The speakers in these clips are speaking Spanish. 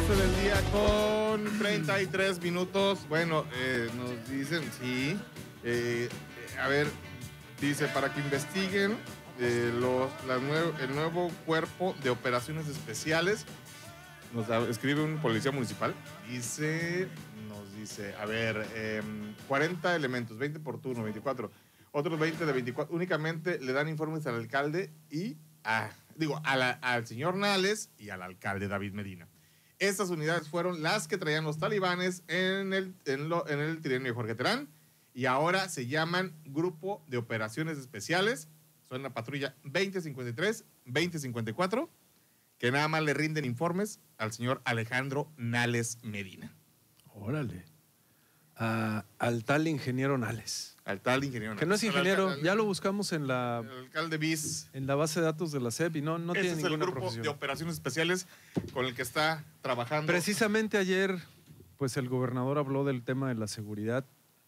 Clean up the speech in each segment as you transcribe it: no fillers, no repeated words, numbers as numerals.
12 del día con 33 minutos. Bueno, nos dicen, sí. A ver, dice, para que investiguen el nuevo cuerpo de operaciones especiales. Escribe un policía municipal. Nos dice, a ver, 40 elementos, 20 por turno, 24. Otros 20 de 24. Únicamente le dan informes al alcalde y al señor Nales y al alcalde David Medina. Estas unidades fueron las que traían los talibanes en el trienio de Jorge Terán y ahora se llaman Grupo de Operaciones Especiales. Son la patrulla 2053, 2054, que nada más le rinden informes al señor Alejandro Nales Medina. Órale. Al tal ingeniero Nales. Al tal ingeniero Nales. Que no es ingeniero, ya lo buscamos en la... El alcalde BIS. En la base de datos de la SEP y no tiene ninguna profesión. Ese es el grupo de operaciones especiales con el que está trabajando. Precisamente ayer, pues el gobernador habló del tema de la seguridad.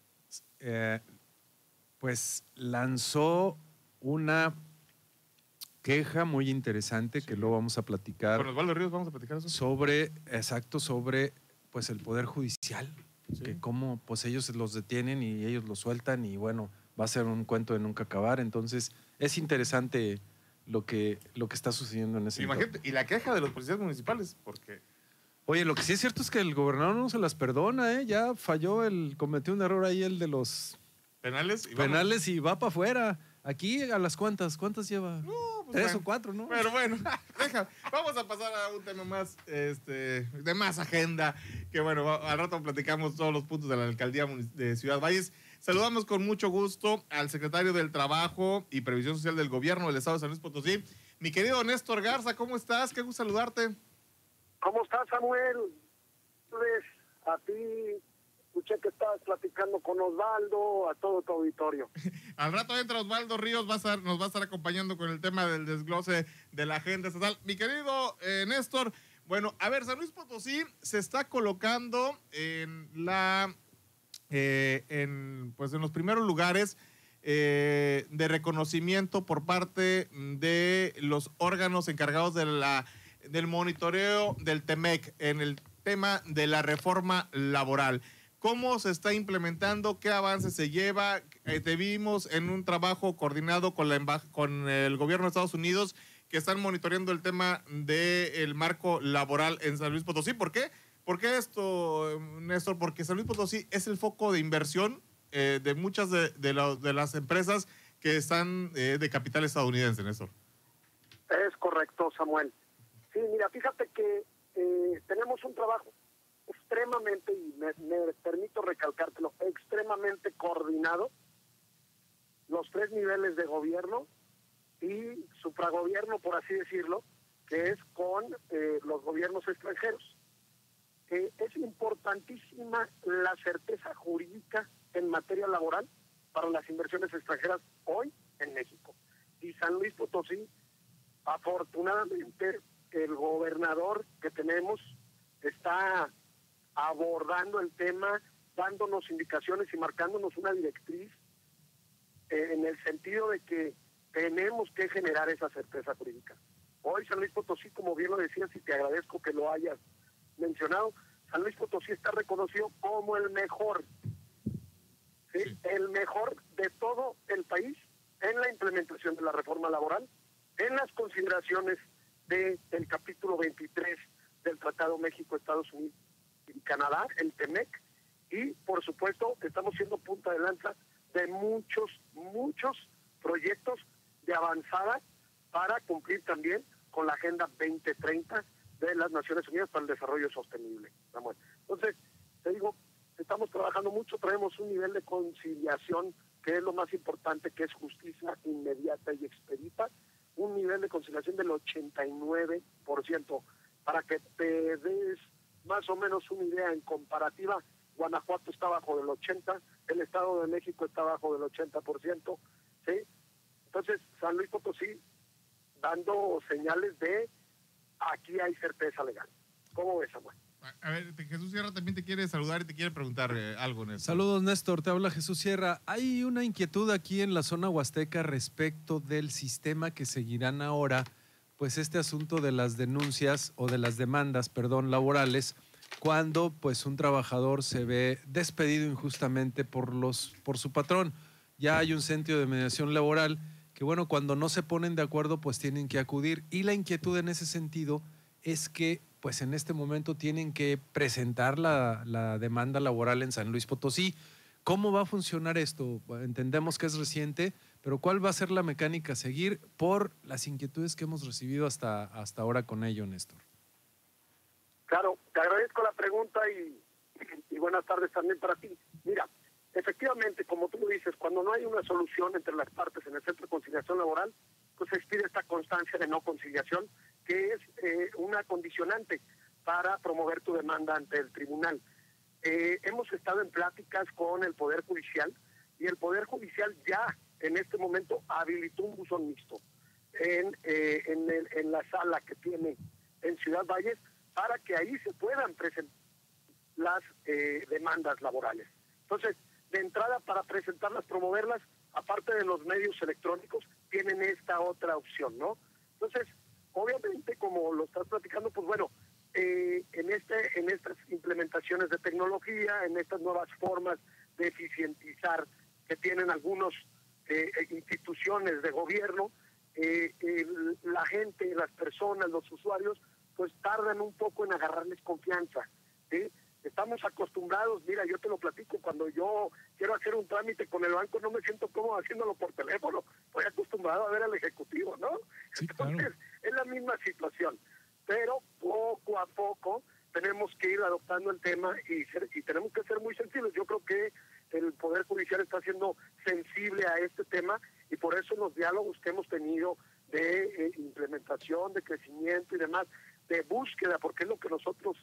Pues lanzó una queja muy interesante que luego vamos a platicar. Con Osvaldo Ríos vamos a platicar eso. Sobre pues el Poder Judicial. Sí. Que cómo pues ellos los detienen y ellos los sueltan y bueno, va a ser un cuento de nunca acabar. Entonces es interesante lo que está sucediendo en ese momento. Imagínate, y la queja de los policías municipales, porque... Oye, lo que sí es cierto es que el gobernador no se las perdona, ya falló, cometió un error ahí el de los... Penales y va para afuera. Aquí a las cuantas lleva. No, pues 3 bueno, o 4, ¿no? Pero bueno, vamos a pasar a un tema más, de más agenda, que bueno, al rato platicamos todos los puntos de la alcaldía de Ciudad Valles. Saludamos con mucho gusto al secretario del Trabajo y Previsión Social del Gobierno del Estado de San Luis Potosí, mi querido Néstor Garza. ¿Cómo estás? Qué gusto saludarte. ¿Cómo estás, Samuel? A ti, escuché que estabas platicando con Osvaldo, a todo tu auditorio. Al rato entra Osvaldo Ríos, nos va a estar acompañando con el tema del desglose de la agenda estatal. Mi querido Néstor, bueno, a ver, San Luis Potosí se está colocando en los primeros lugares de reconocimiento por parte de los órganos encargados del monitoreo del TEMEC en el tema de la reforma laboral. ¿Cómo se está implementando? ¿Qué avances se lleva? Te vimos en un trabajo coordinado con el gobierno de Estados Unidos que están monitoreando el tema del marco laboral en San Luis Potosí. ¿Por qué? ¿Por qué esto, Néstor? Porque San Luis Potosí es el foco de inversión de muchas de las empresas que están de capital estadounidense, Néstor. Es correcto, Samuel. Sí, mira, fíjate que tenemos un trabajo extremadamente, y me permito recalcártelo, extremadamente coordinado, los 3 niveles de gobierno y supragobierno, por así decirlo, que es con los gobiernos extranjeros. Es importantísima la certeza jurídica en materia laboral para las inversiones extranjeras hoy en México. Y San Luis Potosí, afortunadamente, el gobernador que tenemos está abordando el tema, dándonos indicaciones y marcándonos una directriz en el sentido de que tenemos que generar esa certeza jurídica. Hoy San Luis Potosí, como bien lo decías, y te agradezco que lo hayas mencionado, San Luis Potosí está reconocido como el mejor, ¿sí? Sí. El mejor de todo el país en la implementación de la reforma laboral, en las consideraciones del capítulo 23 del Tratado México-Estados Unidos y Canadá, el TEMEC, y por supuesto estamos siendo punta de lanza de muchos proyectos de avanzada para cumplir también con la Agenda 2030 de las Naciones Unidas para el Desarrollo Sostenible, Samuel. Entonces, te digo, estamos trabajando mucho, traemos un nivel de conciliación que es lo más importante, que es justicia inmediata y expedita, un nivel de conciliación del 89%, para que te des más o menos una idea en comparativa. Guanajuato está bajo del 80%, el Estado de México está bajo del 80%, ¿sí? Entonces, San Luis Potosí dando señales de aquí hay certeza legal. ¿Cómo ves, Samuel? A ver, Jesús Sierra también te quiere saludar y te quiere preguntar algo, Néstor. Saludos, Néstor, te habla Jesús Sierra. Hay una inquietud aquí en la zona huasteca respecto del sistema que seguirán ahora pues este asunto de las denuncias o de las demandas, perdón, laborales, cuando pues un trabajador se ve despedido injustamente por su patrón. Ya hay un centro de mediación laboral que, bueno, cuando no se ponen de acuerdo, pues tienen que acudir. Y la inquietud en ese sentido es que, pues en este momento tienen que presentar la demanda laboral en San Luis Potosí. ¿Cómo va a funcionar esto? Entendemos que es reciente, pero ¿cuál va a ser la mecánica a seguir por las inquietudes que hemos recibido hasta ahora con ello, Néstor? Claro, te agradezco la pregunta y buenas tardes también para ti. Mira, efectivamente, como tú lo dices, cuando no hay una solución entre las partes en el Centro de Conciliación Laboral, pues se expide esta constancia de no conciliación, que es una condicionante para promover tu demanda ante el tribunal. Hemos estado en pláticas con el Poder Judicial y el Poder Judicial ya en este momento habilitó un buzón mixto en la sala que tiene en Ciudad Valles para que ahí se puedan presentar las demandas laborales. Entonces, de entrada, para presentarlas, promoverlas, aparte de los medios electrónicos, tienen esta otra opción, ¿no? Entonces, obviamente, como lo estás platicando, pues bueno, en estas implementaciones de tecnología, en estas nuevas formas de eficientizar que tienen algunas instituciones de gobierno, la gente, las personas, los usuarios, pues tardan un poco en agarrarles confianza, ¿sí? Estamos acostumbrados, mira, yo te lo platico, cuando yo quiero hacer un trámite con el banco no me siento cómodo haciéndolo por teléfono, estoy acostumbrado a ver al ejecutivo, ¿no? Sí, Entonces, claro. es la misma situación, pero poco a poco tenemos que ir adoptando el tema y tenemos que ser muy sensibles. Yo creo que el Poder Judicial está siendo sensible a este tema y por eso los diálogos que hemos tenido de implementación, de crecimiento y demás, de búsqueda, porque es lo que nosotros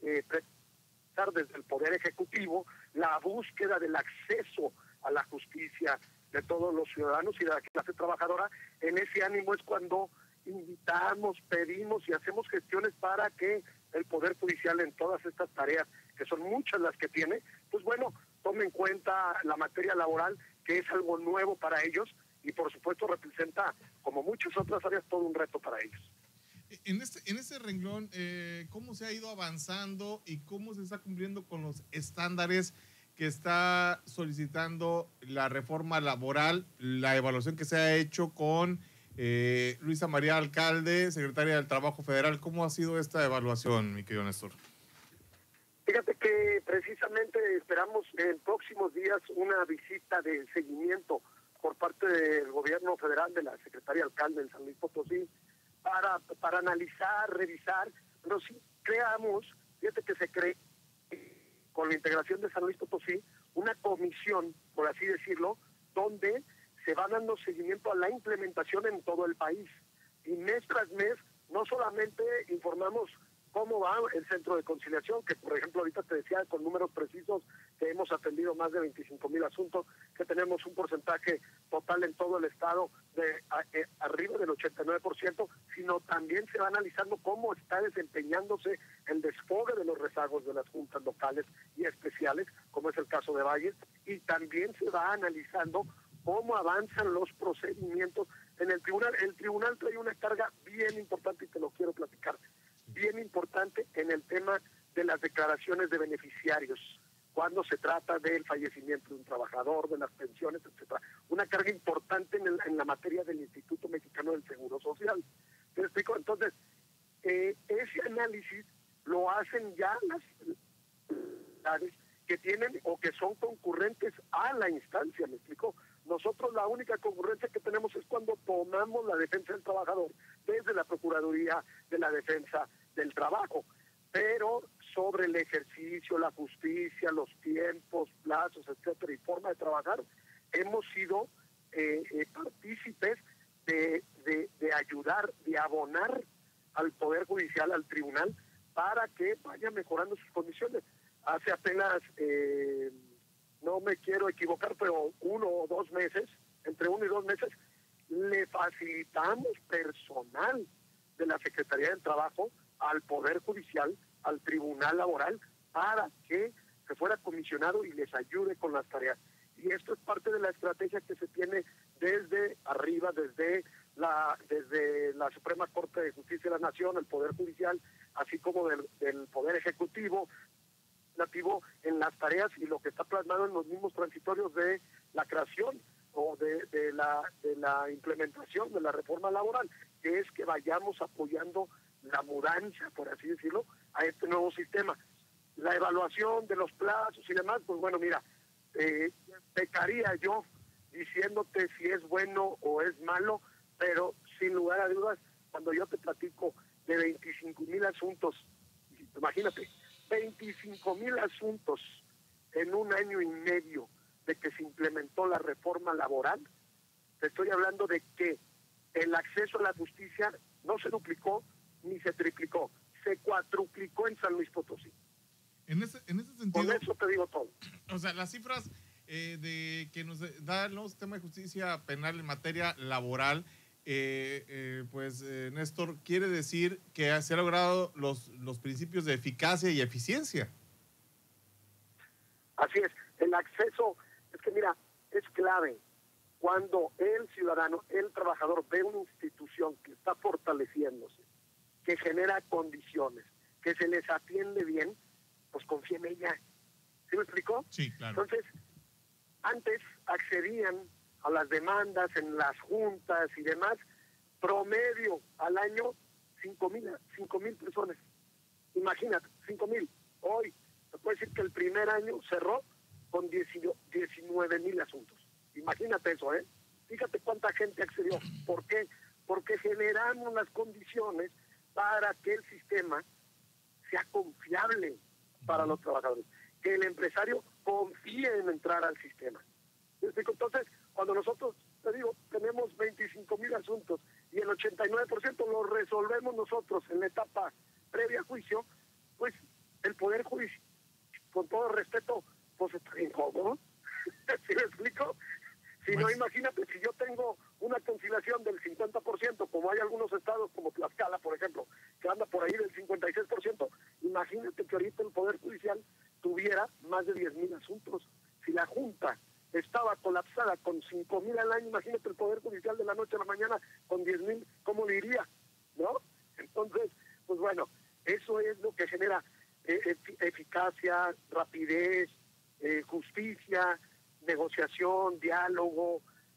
desde el Poder Ejecutivo, la búsqueda del acceso a la justicia de todos los ciudadanos y de la clase trabajadora. En ese ánimo es cuando invitamos, pedimos y hacemos gestiones para que el Poder Judicial en todas estas tareas, que son muchas las que tiene, pues bueno, tome en cuenta la materia laboral, que es algo nuevo para ellos y por supuesto representa, como muchas otras áreas, todo un reto para ellos. En este renglón, ¿cómo se ha ido avanzando y cómo se está cumpliendo con los estándares que está solicitando la reforma laboral, la evaluación que se ha hecho con Luisa María Alcalde, secretaria del Trabajo Federal? ¿Cómo ha sido esta evaluación, mi querido Néstor? Fíjate que precisamente esperamos en próximos días una visita de seguimiento por parte del gobierno federal, de la secretaria alcalde en San Luis Potosí, para analizar, revisar, pero sí creamos, fíjate que se cree con la integración de San Luis Potosí, una comisión, por así decirlo, donde se va dando seguimiento a la implementación en todo el país. Y mes tras mes, no solamente informamos cómo va el centro de conciliación, que por ejemplo ahorita te decía con números precisos que hemos atendido más de 25,000 asuntos, que tenemos un porcentaje total en todo el estado de arriba del 89%, sino también se va analizando cómo está desempeñándose el desfogue de los rezagos de las juntas locales y especiales, como es el caso de Valles, y también se va analizando cómo avanzan los procedimientos en el tribunal. El tribunal trae una carga bien importante y te lo quiero platicar, bien importante en el tema de las declaraciones de beneficiarios, cuando se trata del fallecimiento de un trabajador, de las pensiones, etcétera. Una carga importante en la materia del Instituto Mexicano del Seguro Social. ¿Te explico? Entonces, ese análisis lo hacen ya las que tienen o que son concurrentes a la instancia, ¿me explico? Nosotros la única concurrencia que tenemos es cuando tomamos la defensa del trabajador desde la Procuraduría de la Defensa del Trabajo, pero sobre el ejercicio, la justicia, los tiempos, plazos, etcétera, y forma de trabajar, hemos sido partícipes de ayudar, de abonar al Poder Judicial, al tribunal, para que vaya mejorando sus condiciones. Hace apenas, no me quiero equivocar, pero 1 o 2 meses, entre 1 y 2 meses, le facilitamos personal de la Secretaría del Trabajo al Poder Judicial, al Tribunal Laboral, para que se fuera comisionado y les ayude con las tareas. Y esto es parte de la estrategia que se tiene desde arriba, desde desde la Suprema Corte de Justicia de la Nación, el Poder Judicial, así como del Poder Ejecutivo, legislativo, en las tareas y lo que está plasmado en los mismos transitorios de la creación o de la implementación de la reforma laboral, que es que vayamos apoyando la mudanza, por así decirlo, a este nuevo sistema. La evaluación de los plazos y demás, pues bueno, mira, pecaría yo diciéndote si es bueno o es malo, pero sin lugar a dudas, cuando yo te platico de 25,000 asuntos, imagínate, 25,000 asuntos en un año y medio de que se implementó la reforma laboral, te estoy hablando de que el acceso a la justicia no se duplicó ni se triplicó, se cuatruplicó en San Luis Potosí. En ese sentido, con eso te digo todo. O sea, las cifras de que nos da el nuevo sistema de justicia penal en materia laboral, Néstor, quiere decir que se han logrado los principios de eficacia y eficiencia. Así es, el acceso, es que mira, es clave. Cuando el ciudadano, el trabajador ve una institución que está fortaleciéndose, que genera condiciones, que se les atiende bien, pues confía en ella. ¿Sí me explicó? Sí, claro. Entonces, antes accedían a las demandas en las juntas y demás, promedio al año 5,000 personas. Imagínate, 5,000. Hoy, te puedo decir que el primer año cerró con 19,000 asuntos. Imagínate eso, ¿eh? Fíjate cuánta gente accedió. ¿Por qué? Porque generamos las condiciones para que el sistema sea confiable para los trabajadores, que el empresario confíe en entrar al sistema. Entonces, cuando nosotros, te digo, tenemos 25,000 asuntos y el 89% lo resolvemos nosotros en la etapa previa a juicio, pues el Poder Judicial, con todo respeto, pues está bien cómodo. ¿Sí me explico? Si no, imagínate, si yo tengo una conciliación del 50%, como hay algunos estados como Tlaxcala, por ejemplo, que anda por ahí del 56%, imagínate que ahorita el Poder Judicial tuviera más de 10,000 asuntos. Si la Junta estaba colapsada con 5,000 al año, imagínate el Poder Judicial de la noche a la mañana con 10,000, ¿cómo le iría? ¿No? Entonces, pues bueno, eso es lo que genera eficacia, rapidez, justicia, negociación, diálogo,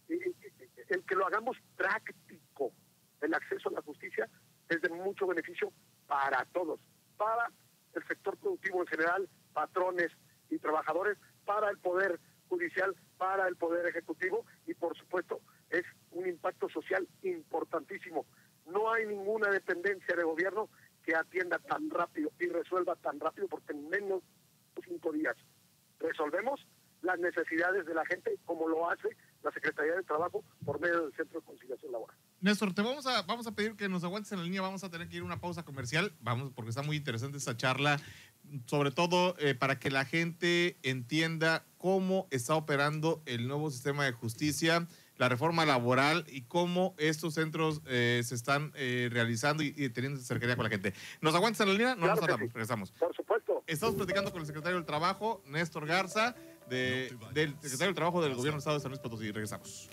el que lo hagamos práctico, el acceso a la justicia es de mucho beneficio para todos, para el sector productivo en general, patrones y trabajadores, para el Poder Judicial, para el Poder Ejecutivo y por supuesto es un impacto social importantísimo. No hay ninguna dependencia de gobierno que atienda tan rápido y resuelva tan rápido, porque en menos de 5 días resolvemos las necesidades de la gente, como lo hace la Secretaría de Trabajo por medio del Centro de Conciliación Laboral. Néstor, te vamos a pedir que nos aguantes en la línea, vamos a tener que ir a una pausa comercial, porque está muy interesante esta charla, sobre todo para que la gente entienda cómo está operando el nuevo sistema de justicia, la reforma laboral y cómo estos centros se están realizando y teniendo cercanía con la gente. ¿Nos aguantas en la línea? No, claro, nos tardamos, regresamos. Por supuesto. Estamos platicando con el secretario del Trabajo, Néstor Garza, del secretario del Trabajo del Gobierno del Estado de San Luis Potosí. Regresamos.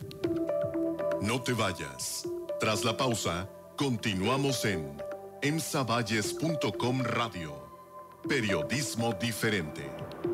No te vayas. Tras la pausa, continuamos en emsavalles.com Radio. Periodismo diferente.